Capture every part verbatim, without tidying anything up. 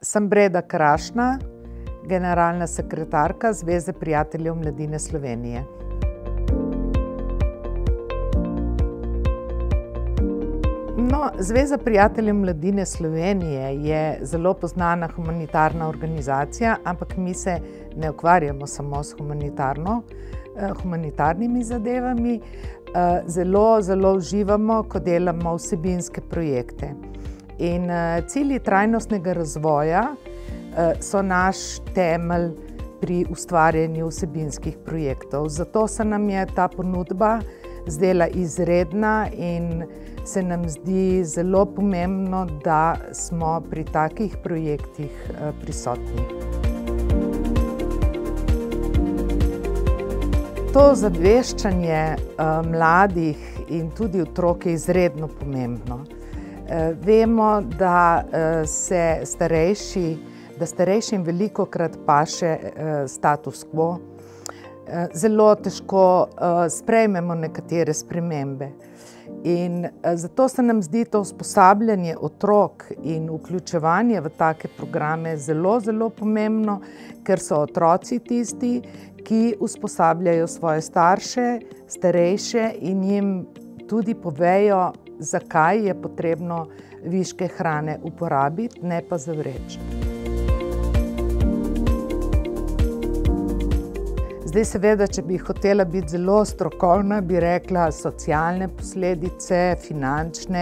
Sem Breda Krašna, generalna sekretarka Zveze prijateljev mladine Slovenije. No, Zveza prijateljev mladine Slovenije je zelo poznana humanitarna organizacija, ampak mi se ne ukvarjamo samo s humanitarno, humanitarnimi zadevami. Zelo, zelo uživamo, ko delamo vsebinske projekte. In cilji trajnostnega razvoja so naš temelj pri ustvarjanju vsebinskih projektov. Zato se nam je ta ponudba zdela izredna in se nam zdi zelo pomembno, da smo pri takih projektih prisotni. To ozaveščanje mladih in tudi otrok je izredno pomembno. Vemo, da se starejši, da starejšim velikokrat paše status quo. Zelo težko sprejmemo nekatere spremembe. In zato se nam zdi to usposabljanje otrok in vključevanje v take programe zelo, zelo pomembno, ker so otroci tisti, ki usposabljajo svoje starše, starejše in jim tudi povejo, zakaj je potrebno viške hrane uporabiti, ne pa zavreči. Zdaj seveda, če bi hotela biti zelo strokovna, bi rekla socialne posledice, finančne,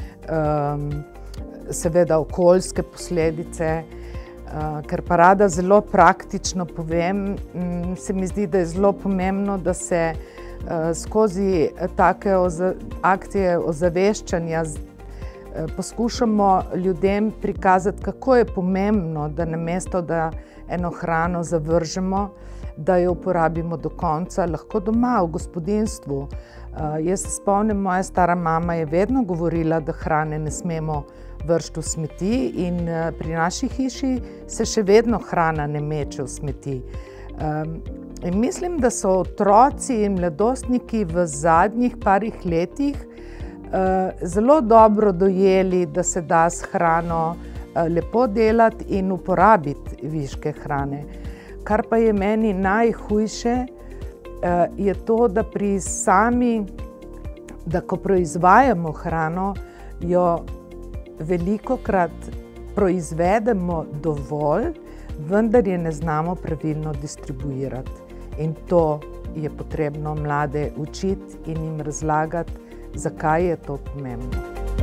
seveda okoljske posledice, ker pa rada zelo praktično povem, se mi zdi, da je zelo pomembno, da se skozi take akcije ozaveščanja poskušamo ljudem prikazati, kako je pomembno, da namesto, da eno hrano zavržemo, da jo uporabimo do konca, lahko doma v gospodinjstvu. Jaz se spomnim, moja stara mama je vedno govorila, da hrane ne smemo vršiti v smeti in pri naši hiši se še vedno hrana ne meče v smeti. In mislim, da so otroci in mladostniki v zadnjih parih letih zelo dobro dojeli, da se da s hrano lepo delati in uporabiti viške hrane. Kar pa je meni najhujše, je to, da pri sami, da ko proizvajamo hrano, jo velikokrat proizvedemo dovolj, vendar je ne znamo pravilno distribuirati. In to je potrebno mlade učiti in jim razlagati, zakaj je to pomembno.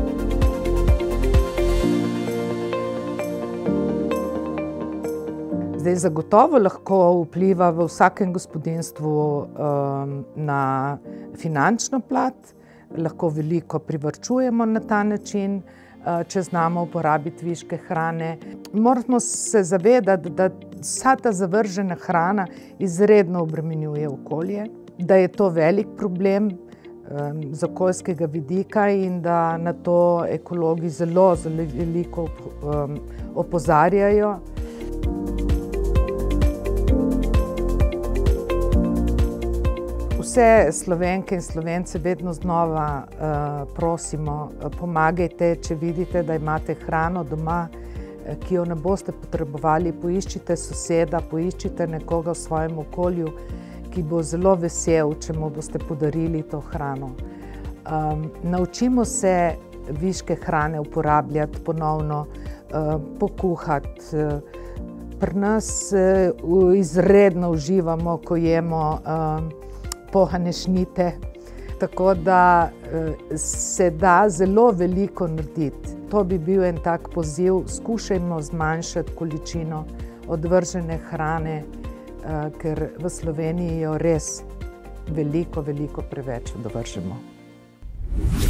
Zdaj, zagotovo lahko vpliva v vsakem gospodinjstvu na finančno plat, lahko veliko privarčujemo na ta način, če znamo uporabiti viške hrane. Moramo se zavedati, da vsa ta zavržena hrana izredno obremenjuje okolje, da je to velik problem z okoljskega vidika in da na to ekologi zelo, zelo veliko opozarjajo. Vse Slovenke in Slovence vedno znova prosimo, pomagajte, če vidite, da imate hrano doma, ki jo ne boste potrebovali, poiščite soseda, poiščite nekoga v svojem okolju, ki bo zelo vesel, če mu boste podarili to hrano. Naučimo se viške hrane uporabljati ponovno, pokuhati. Pri nas izredno uživamo, ko jemo pohane šnite, tako da se da zelo veliko narediti. To bi bil en tak poziv, skušajmo zmanjšati količino odvržene hrane, ker v Sloveniji jo res veliko, veliko preveč odvržemo.